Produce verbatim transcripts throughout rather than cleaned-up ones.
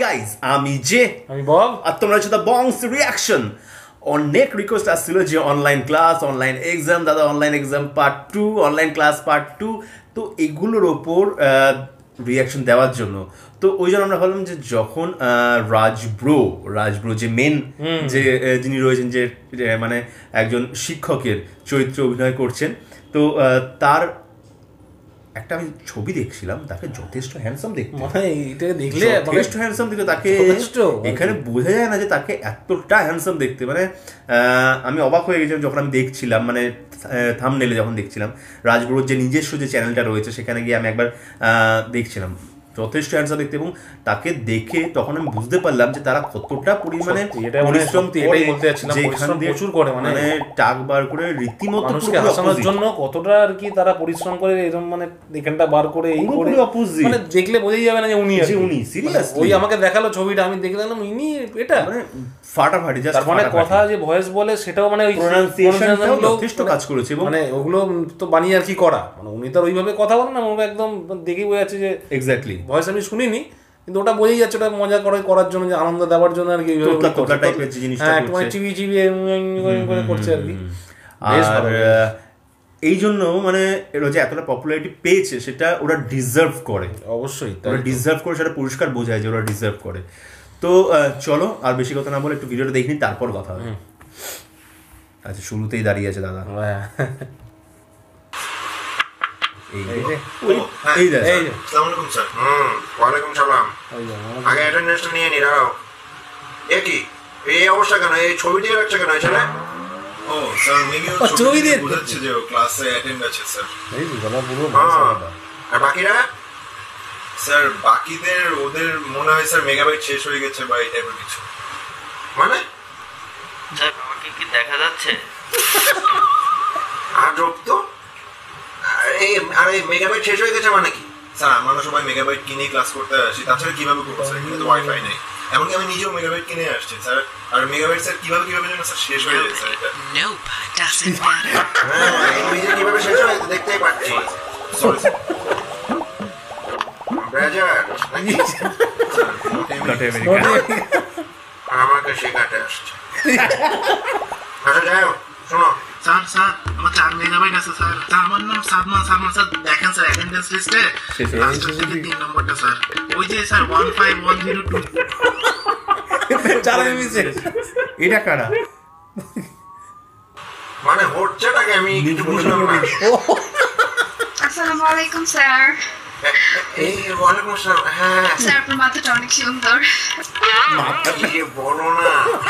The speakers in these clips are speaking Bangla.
গাইজ, আমি যে আমি বব, আর তোমরা হচ্ছে দ্য বংস রিয়াকশন। অনেক রিকোয়েস্ট আসছিল যে অনলাইন ক্লাস, অনলাইন এক্সাম, দাদা online exam part two, online class part two, তো এগুলোর ওপর রিয়াকশন দেওয়ার জন্য। তো ওই জন্য আমরা ভাবলাম যে যখন রাজব্রো রাজব্রো যে মেন যে যিনি রয়েছেন, যে মানে একজন শিক্ষকের চরিত্রে অভিনয় করছেন, তো তার একটা আমি ছবি দেখছিলাম, তাকে যথেষ্ট হ্যান্ডসাম দেখতে, মানে এটা দেখলে যথেষ্ট হ্যান্ডসাম দেখতে, তাকে এখানে বোঝা যায় না যে তাকে এতটা হ্যান্ডসাম দেখতে। মানে আমি অবাক হয়ে গেছিলাম যখন আমি দেখছিলাম, মানে থাম্বনেলে যখন দেখছিলাম। রাজগুরুর যে নিজস্ব যে চ্যানেলটা রয়েছে সেখানে গিয়ে আমি একবার দেখছিলাম, যথেষ্ট হ্যান্ডসাম দেখতে। এবং তাকে দেখে তখন আমি বুঝতে পারলাম যে তারা কতটা পরিমাণে পরিশ্রম প্রচুর করে, মানে টাক বার করে রীতিমতো মানুষকে হাসানোর জন্য কতটা আর কি তারা পরিশ্রম করে, এরকম মানে এখানটা বার করে এই করে, মানে দেখলে বোঝাই যাবে না যে উনি আছে, উনি সিরিয়াসলি। ওই আমাকে দেখালো ছবিটা, আমি দেখলাম ইনি, এটা মানে ফাটাফাটি। তার মানে কথা যে ভয়েস বলে সেটাও মানে ওই প্রোনাউন্সিয়েশনটাও যথেষ্ট কাজ করেছে, এবং মানে ওগুলো তো বানিয়ে আর কি করা, মানে উনি তো ওইভাবে কথা বলেন না, ওটা একদম দেখেই বোঝা যাচ্ছে যে এক্স্যাক্টলি ভয়েস আমি শুনিনি, কিন্তু ওটা বোঝাই যাচ্ছে ওটা মজা করে করার জন্য, যে আনন্দ দেওয়ার জন্য আর কি, চিবি চিবি করে করছে আর কি। আর এই জন্য মানে এরা যে এতটা পপুলারিটি পেয়েছে সেটা ওরা ডিজার্ভ করে, অবশ্যই ওরা ডিজার্ভ করে, সেটা পরিষ্কার বোঝায় যে ওরা ডিজার্ভ করে। তো চলো আর বেশি কথা না বলে একটু ভিডিওটা দেখে নিই, তারপর কথা হবে। আচ্ছা, শুরুতেই দাঁড়িয়ে আছে দাদা। এই অবস্থা কেন? এই ছবি দিয়ে রাখছে কেন ছেলে? ও স্যার, মেবি ও ছবি দিয়ে বুঝাচ্ছে যে ও ক্লাসে অ্যাটেন্ড আছে স্যার। এই তো গলা পুরো মাসালাটা। আর বাকিরা স্যার, বাকিদের ওদের মনে হয় স্যার মেগাবাইট শেষ হয়ে গেছে বা এই টাইপের কিছু। মানে স্যার আমাকে কি দেখা যাচ্ছে? আর রোপ তো এই আরে মেগাবাইট শেষ হয়ে গেছে মানে কি? স্যার আমরা সবাই মেগাবাইট কিনে ক্লাস করতে আসি, তাছাড়া কিভাবে করবো স্যার? এখানে তো ওয়াইফাই নেই। এমনকি আমি নিজেও মেগাবাইট কিনে আসছি স্যার। আর মেগাবাইট স্যার কিভাবে কিভাবে যেন স্যার শেষ হয়ে যায় স্যার। এটা Nope, doesn't matter. হ্যাঁ, এই যে কিভাবে শেষ হয় দেখতেই পাচ্ছি। Sorry sir. ব্রাজার আমাকে শেখাতে আসছে। আচ্ছা যাও, শোনো স্যার, স্যার আমার চার মেগাবাইট আছে স্যার। আমার নাম সাদমান সাদমান স্যার। দেখেন স্যার অ্যাটেন্ডেন্স লিস্টে লাস্টের থেকে তিন নম্বরটা স্যার, ওই যে sir one five one zero two. এটা কারা মানে হচ্ছেটাকে আমি কিছু বুঝলাম না। আসসালামু আলাইকুম স্যার। এই ওয়ালাইকুম আসসালাম। হ্যাঁ স্যার, আপনার মাথাটা অনেক সুন্দর। মাথা কি বলো না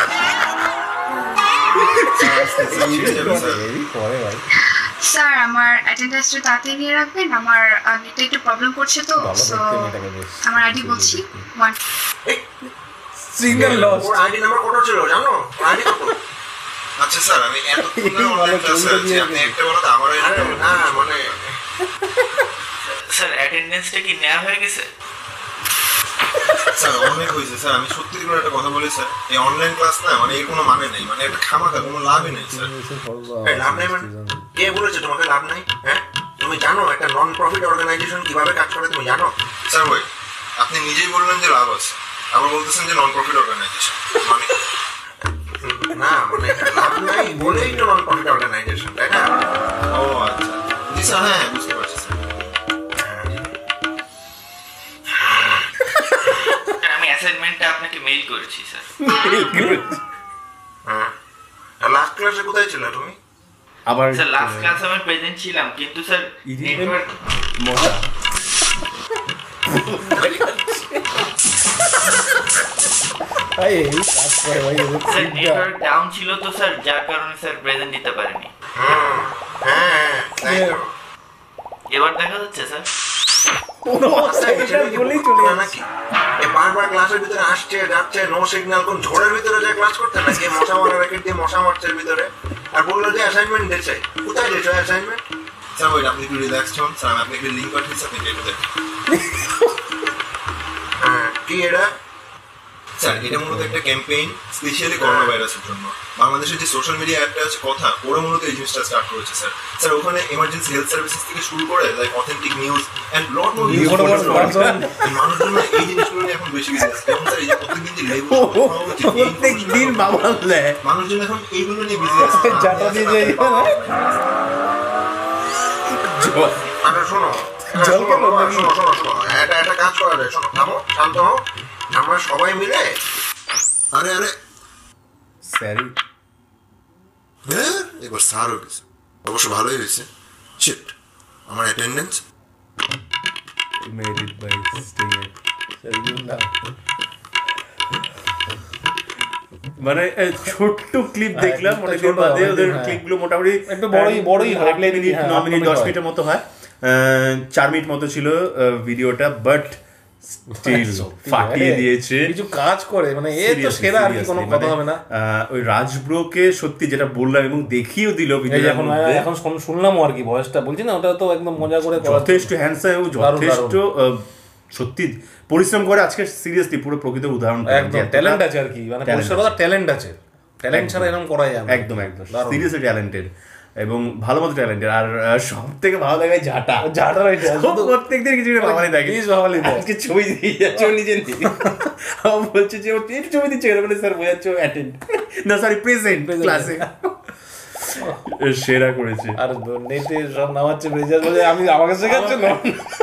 স্যার, আমার অ্যাটেন্ডেন্সটা তাড়াতাড়ি নিয়ে রাখবেন, আমার নেটে একটু প্রবলেম করছে তো। সো আমার আইডি বলছি ওয়ান সিগন্যাল লস। ওর আইডি নাম্বার কত ছিল জানো? আইডি কত? আচ্ছা স্যার, আমি এতক্ষণ অনলাইন ক্লাসে আছি, আপনি একটা বলো তো আমার আইডি। না মানে স্যার অ্যাটেন্ডেন্সটা কি নেওয়া হয়ে গেছে? স্যার অনেক হয়েছে স্যার, আমি সত্যি করে একটা কথা বলি স্যার, এই অনলাইন ক্লাস না মানে এর কোনো মানে নেই, মানে একটা খামাখা, কোনো লাভই নেই স্যার। লাভ নেই মানে কে বলেছে তোমাকে লাভ নেই? হ্যাঁ, তুমি জানো একটা নন প্রফিট অর্গানাইজেশন কিভাবে কাজ করে? তুমি জানো? স্যার ওই আপনি নিজেই বললেন যে লাভ আছে, আবার বলতেছেন যে নন প্রফিট অর্গানাইজেশন, মানে না মানে লাভ নাই বলেই তো নন প্রফিট অর্গানাইজেশন, তাই না? ও আচ্ছা জি স্যার, হ্যাঁ বুঝতে পারছি স্যার। আমি অ্যাসাইনমেন্টটা আপনাকে মেইল করেছি স্যার। হ্যাঁ, লাস্ট ক্লাসে কোথায় ছিলে তুমি? আবার স্যার লাস্ট ক্লাসে আমি প্রেজেন্ট ছিলাম, কিন্তু স্যার নেটওয়ার্ক মজা এই কাজ করে ভাই, স্যার নেটওয়ার্ক ডাউন ছিল তো স্যার, যার কারণে স্যার প্রেজেন্ট দিতে পারিনি। হ্যাঁ হ্যাঁ তাই তো। এবার দেখা যাচ্ছে স্যার? বারবার ক্লাসের ভিতরে আসছে যাচ্ছে, নো সিগন্যাল, কোন ঝড়ের ভিতরে যায় ক্লাস করতে না, কে মশা মারা র্যাকেট দিয়ে মশা মারছে ভিতরে, আর বললো যে অ্যাসাইনমেন্ট দিচ্ছে। কোথায় দিয়েছো অ্যাসাইনমেন্ট? স্যার ওইটা আপনি একটু রিল্যাক্স হন স্যার, আমি আপনাকে লিঙ্ক পাঠিয়েছি, আপনি একটু দেখুন। হ্যাঁ কি এটা? স্যার এটা মূলত একটা ক্যাম্পেইন স্পেশালি করোনা ভাইরাসের জন্য। বাংলাদেশের যে সোশ্যাল মিডিয়া অ্যাপটা আছে কথা, ওরা মূলত এই জিনিসটা স্টার্ট করেছে স্যার। স্যার ওখানে ইমার্জেন্সি হেলথ সার্ভিসেস থেকে শুরু করে like authentic news and lot more news মানুষজন এই জিনিসগুলো নিয়ে এখন বেশি বিজি আছে। এবং স্যার এই যে প্রত্যেকদিন যে লেবু প্রত্যেকদিন বাবা দেয় মানুষজন এখন এইগুলো নিয়ে বিজি আছে। জাটা দিয়ে যায় আরে শোনো শোনো শোনো শোনো এটা একটা কাজ করা যায়। শোনো থামো, শান্ত হও, আমরা সবাই মিলে আরে আরে স্যার হ্যাঁ এবার স্যার হয়েছে, অবশ্য ভালোই হয়েছে। শিট, আমার attendance made it by staying at মানে ছোট্ট ক্লিপ দেখলাম, অনেকদিন বাদে ওদের ক্লিপগুলো মোটামুটি একটু বড়ই বড়ই হয়, মিনিট ন মিনিট দশ মিনিটের মতো হয়, চার মিনিট মতো ছিল ভিডিওটা, বাট স্টিল ফাটিয়ে দিয়েছে। কিছু কাজ করে মানে এ তো সেরা, আর কি কোনো কথা হবে না। ওই রাজব্রোকে সত্যি যেটা বললাম এবং দেখিয়েও দিল ভিডিও, এখন এখন শুনলাম আর কি ভয়েসটা বলছি না, ওটা তো একদম মজা করে যথেষ্ট হ্যান্ডসাম এবং যথেষ্ট সত্যি পরিশ্রম করে। আজকে সিরিয়াসলি পুরো প্রকৃত উদাহরণ, একদম ট্যালেন্ট আছে আর কি, মানে পরিশ্রম কথা ট্যালেন্ট আছে, ট্যালেন্ট ছাড়া এরকম করা যায় না। একদম একদম সিরিয়াসলি ট্যালেন্টেড এবং ভালো মতো ট্যালেন্টেড। আর সব থেকে ভালো লাগে ঝাঁটা ঝাঁটা প্রত্যেকদিন কিছু ভাবালি থাকে, আজকে ছবি দিয়ে যাচ্ছে ও নিজে বলছে যে ও ছবি দিচ্ছে মানে স্যার বোঝাচ্ছে অ্যাটেন্ড না সরি প্রেজেন্ট ক্লাসে, সেরা করেছে। আর নেটে সব নামাচ্ছে ব্রেজার বলে আমি আমাকে শেখাচ্ছে না,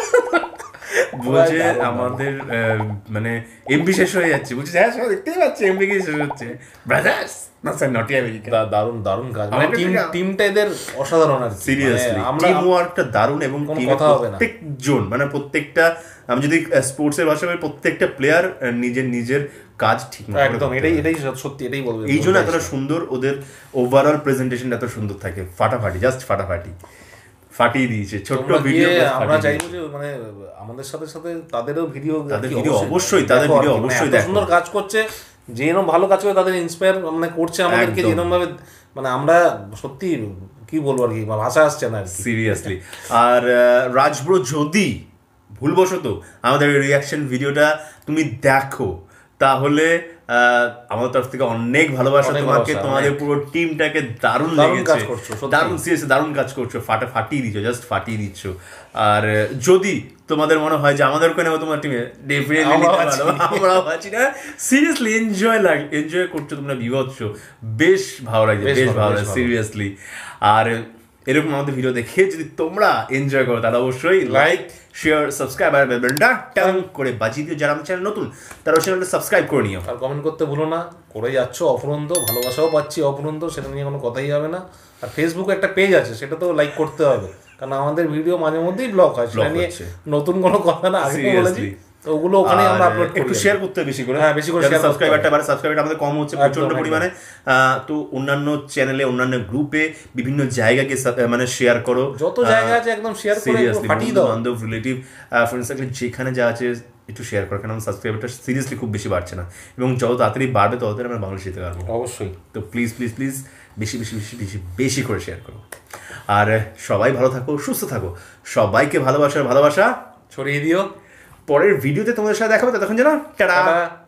বলছে আমাদের মানে এমবি শেষ হয়ে যাচ্ছে, বলছে হ্যাঁ সবাই দেখতেই পাচ্ছে এমবি কি শেষ হচ্ছে ব্রাদার্স না স্যার নটি আমেরিকা। দারুণ দারুণ কাজ, মানে টিম টিমটা এদের অসাধারণ আর সিরিয়াসলি আমরা টিম ওয়ার্কটা দারুণ এবং কথা হবে না প্রত্যেকজন মানে প্রত্যেকটা আমি যদি স্পোর্টসের ভাষায় প্রত্যেকটা প্লেয়ার নিজের নিজের কাজ ঠিক মতো একদম এটাই এটাই সত্যি এটাই বলবো। এই জন্য এতটা সুন্দর ওদের ওভারঅল প্রেজেন্টেশন এত সুন্দর থাকে, ফাটাফাটি জাস্ট ফাটাফাটি ফাটিয়ে দিয়েছে ছোট্ট ভিডিও। আমরা চাইবো যে মানে আমাদের সাথে সাথে তাদেরও ভিডিও, তাদের ভিডিও অবশ্যই তাদের ভিডিও অবশ্যই দেখো, সুন্দর কাজ করছে, যে এরকম ভালো কাজ করে তাদের ইন্সপায়ার মানে করছে আমাদেরকে, যেরকম ভাবে মানে আমরা সত্যি কি বলবো আর কি ভাষা আসছে না সিরিয়াসলি। আর রাজব্রো যদি ভুলবশত আমাদের রিয়াকশন ভিডিওটা তুমি দেখো তাহলে আমাদের তরফ থেকে অনেক ভালোবাসা তোমাকে, তোমাদের পুরো টিমটাকে দারুণ লেগেছে, দারুণ সিরিয়াসলি দারুণ কাজ করছো, ফাটা ফাটিয়ে দিচ্ছ, জাস্ট ফাটিয়ে দিচ্ছ। আর যদি তোমাদের মনে হয় যে আমাদের ওখানে তোমার টিমে ডেফিনেটলি আমরাও আছি না, সিরিয়াসলি এনজয় লাগে, এনজয় করছো তোমরা বিভৎস, বেশ ভালো লাগে, বেশ ভালো লাগে সিরিয়াসলি। আর এরকম আমাদের ভিডিও দেখে যদি তোমরা এনজয় করো তাহলে অবশ্যই লাইক শেয়ার সাবস্ক্রাইব আর বেলটা টাং করে বাজিয়ে দিও। যারা আমার চ্যানেল নতুন তারা চ্যানেলটা সাবস্ক্রাইব করে নিও, আর কমেন্ট করতে ভুলো না। করে যাচ্ছ অপরন্ত, ভালোবাসাও পাচ্ছি অপরন্ত, সেটা নিয়ে কোনো কথাই হবে না। আর ফেসবুকে একটা পেজ আছে, সেটা তো লাইক করতে হবে, কারণ আমাদের ভিডিও মাঝে মধ্যেই ব্লক হয়, সেটা নিয়ে নতুন কোনো কথা না, আগে বলেছি তো ওগুলো ওখানে আমরা আপলোড করি। একটু শেয়ার করতে বেশি করে, হ্যাঁ বেশি করে শেয়ার, সাবস্ক্রাইবারটা বাড়ে, সাবস্ক্রাইবারটা আমাদের কম হচ্ছে প্রচন্ড পরিমাণে। তো অন্যান্য চ্যানেলে অন্যান্য গ্রুপে বিভিন্ন জায়গাকে মানে শেয়ার করো, যত জায়গা আছে একদম শেয়ার করে ফাটিয়ে দাও, বান্ধব রিলেটিভ ফ্রেন্ড সার্কেল যেখানে যা আছে একটু শেয়ার করো, কারণ সাবস্ক্রাইবারটা সিরিয়াসলি খুব বেশি বাড়ছে না, এবং যত তাড়াতাড়ি বাড়বে তত তাড়াতাড়ি আমরা বাংলাদেশ যেতে পারবো অবশ্যই। তো প্লিজ প্লিজ প্লিজ বেশি বেশি বেশি বেশি বেশি করে শেয়ার করো। আর সবাই ভালো থাকো, সুস্থ থাকো, সবাইকে ভালোবাসার ভালোবাসা ছড়িয়ে দিও। পরের ভিডিওতে তোমাদের সাথে দেখা হবে, ততক্ষণ যেন টাটা।